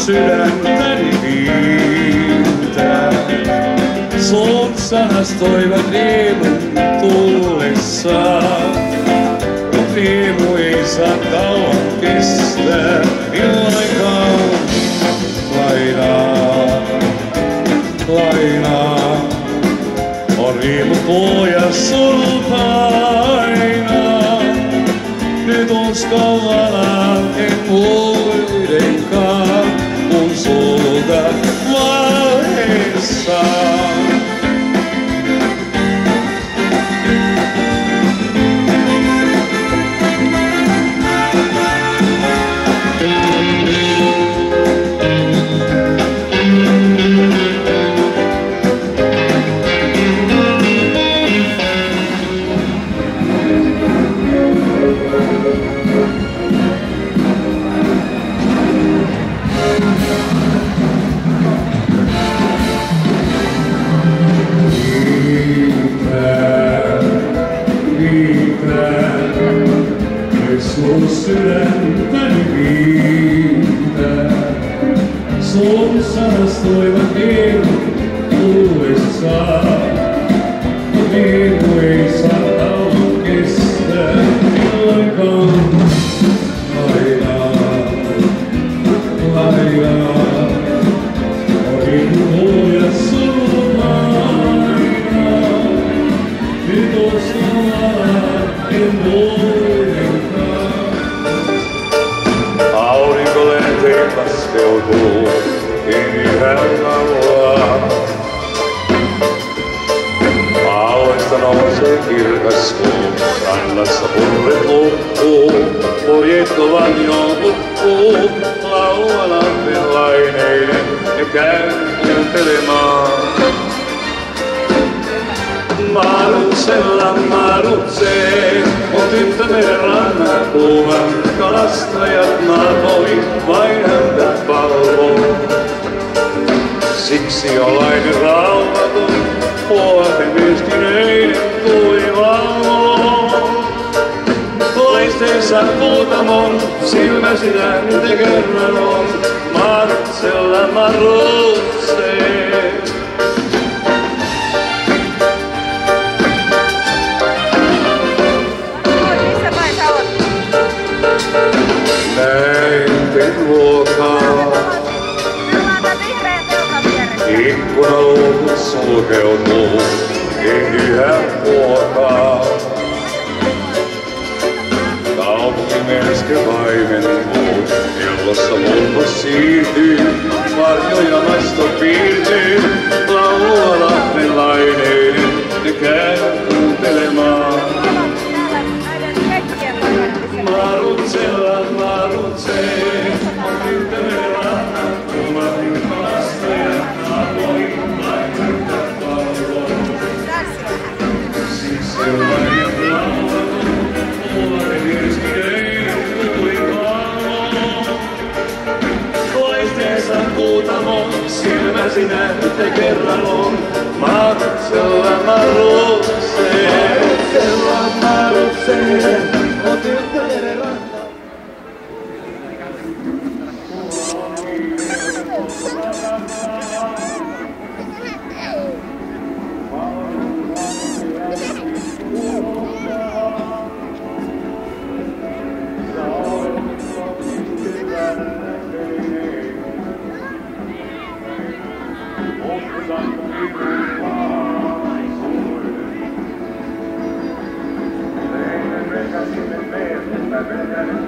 sydäntäni viiltää. Suut sanastoivat riemun tullessaan, mut riemu ei saa kauan kestää, illankaan lainaa. On riemu tuo ja suru painaa, nyt uskallan en muidenkaan, kun sulta valheessaan. Sun sydäntäni viiltää, sun sanastoivat riemu tullessaan, mut riemu ei saa kauan kestää, illankaan lainaa. On riemu tuo ja suru painaa, nyt uskallan en muidenkaan. Aurinko lenteen laskeutuu, en yhä kauaa. Aallesta nousee kirkas kuu, rannassa purret loppuu, purjeet kovan jo hukkuu, Laualammen laineiden ne käy kuuntelemaan. Marutsella marutsee, on tyttö meren rannan kuuman, kalastajat maatoi, vain häntä palvoo. Siksi on lainen rauhaton, puolten myöskin eilen tuli valvoo. Loisteensa kuutamon, silmä sydäntä kerran on, marutsella marutsee. Ikkunaluukut sulkeutuu, en yhä huokaa. Kaupunki merske vaimentuu, kellossa mulko siirtyy, varjoja nasto piirtyy, Laualammen laineiden ne käy kuuntelemaan. Marutsella marutsee, on tyttö meren rannan kuuman, kalastajat maatoi, vain häntä palvoo. Siksi on lainen rauhaton, puolten myöskin eilen tuli valvoo. Loisteensa kuutamon, silmä sinä kerran on, marutsella marutsee. Marutsella marutsee, on tyttö meren rannan. Thank you.